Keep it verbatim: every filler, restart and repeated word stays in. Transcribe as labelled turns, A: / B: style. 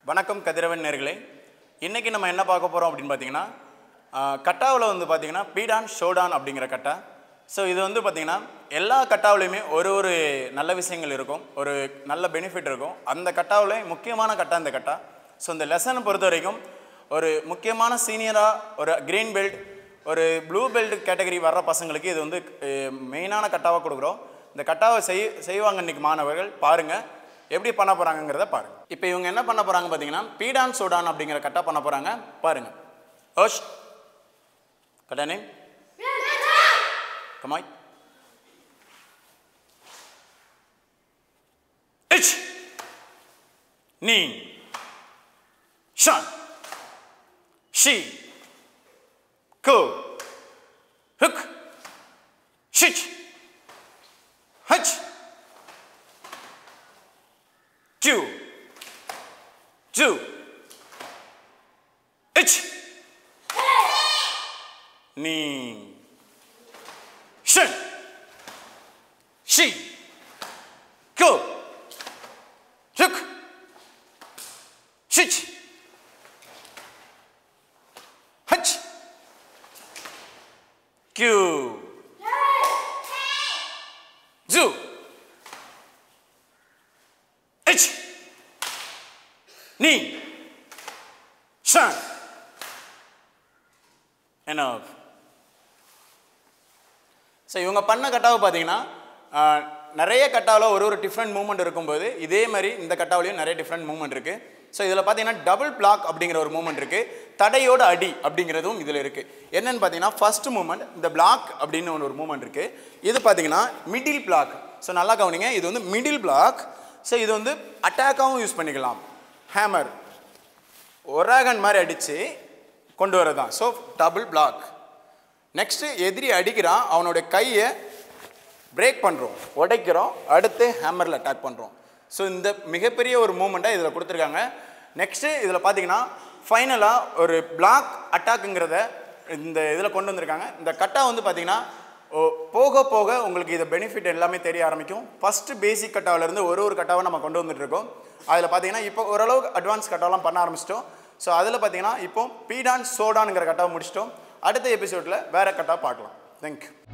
A: வணக்கம் கதிரவன் நேர்களே. இன்னைக்கு நம்ம என்ன பார்க்க போறோம் அப்படினு பாத்தீங்கன்னா கட்டாவுல வந்து பாத்தீங்கன்னா பீடான் ஷோடான் அப்படிங்கற கட்டா. சோ இது வந்து பாத்தீங்கன்னா எல்லா கட்டாவுலயுமே ஒரு ஒரு நல்ல விஷயங்கள் இருக்கும், ஒரு நல்ல பெனிஃபிட் இருக்கும். அந்த கட்டாவுல முக்கியமான கட்டா இந்த கட்டா. சோ இந்த லெசன் பொறுத்த வரைக்கும் ஒரு முக்கியமான சீனியரா ஒரு கிரீன் பெல்ட் ஒரு ப்ளூ பெல்ட் கேட்டகரி வர்ற பசங்களுக்கு இது வந்து மெயினான கட்டாவா கொடுக்குறோம். இந்த கட்டாவை செய்வாங்க இன்னைக்கு மாணவர்கள். பாருங்க எப்படி பண்ண போறாங்கங்கறத பாருங்க. இப்போ இவங்க என்ன பண்ண போறாங்க பாத்தீங்கன்னா பீடான் சோடான் அப்படிங்கற கட்டா பண்ண போறாங்க. பாருங்க. ஓஷ் கட்டா name come on ich ni shan she ko hook shich hach Ju, Ju, Ich, Ni, Shen, She, Go, Hook, Shich, Hutch, Q, Zu. H Ni Shan enough. So இவங்க பண்ண கட்டாவை பாத்தீங்கன்னா நிறைய கட்டாவுல ஒரு ஒரு டிஃபரண்ட் மூவ்மெண்ட் இருக்கும்போது இதே மாதிரி இந்த கட்டாவுலயும் நிறைய டிஃபரண்ட் மூவ்மெண்ட் இருக்கு. ஸோ இதில் பார்த்தீங்கன்னா டபுள் பிளாக் அப்படிங்கிற ஒரு மூவ்மெண்ட் இருக்கு, தடையோட அடி அப்படிங்கிறதும் இதில் இருக்கு. என்னன்னு பார்த்தீங்கன்னா ஃபர்ஸ்ட் மூவ்மெண்ட் இந்த பிளாக் அப்படின்னு ஒரு மூவ்மெண்ட் இருக்கு. இது பார்த்தீங்கன்னா மிடில் பிளாக். ஸோ நல்லா கவனிங்க, இது வந்து மிடில் பிளாக். ஸோ இது வந்து அட்டாக்காகவும் யூஸ் பண்ணிக்கலாம். ஹேமர் ஒராகன் மாதிரி அடித்து கொண்டு வரதான். So double black. நெக்ஸ்ட்டு எதிரி அடிக்கிறான், அவனுடைய கையை பிரேக் பண்ணுறோம், உடைக்கிறோம், அடுத்து ஹேமரில் அட்டாக் பண்ணுறோம். ஸோ இந்த மிகப்பெரிய ஒரு மூமெண்ட்டாக இதில் கொடுத்துருக்காங்க. நெக்ஸ்ட்டு இதில் பார்த்தீங்கன்னா ஃபைனலாக ஒரு பிளாக் அட்டாக்குங்கிறத இந்த இதில் கொண்டு வந்திருக்காங்க. இந்த கட்டா வந்து பார்த்தீங்கன்னா போக போக உங்களுக்கு இதை பெனிஃபிட் எல்லாமே தெரிய ஆரம்பிக்கும். ஃபஸ்ட்டு பேசிக் கட்டாவிலேருந்து ஒரு ஒரு கட்டாவை நம்ம கொண்டு வந்துட்டு இருக்கோம். அதில் பார்த்தீங்கன்னா இப்போ ஓரளவுக்கு அட்வான்ஸ் கட்டாவெலாம் பண்ண ஆரம்பிச்சிட்டோம். ஸோ அதில் பார்த்தீங்கன்னா இப்போ பீடான் சோடானுங்கிற கட்டாவை முடிச்சிட்டோம். அடுத்த எபிசோடில் வேறு கட்டாவை பார்க்கலாம். தேங்க்யூ.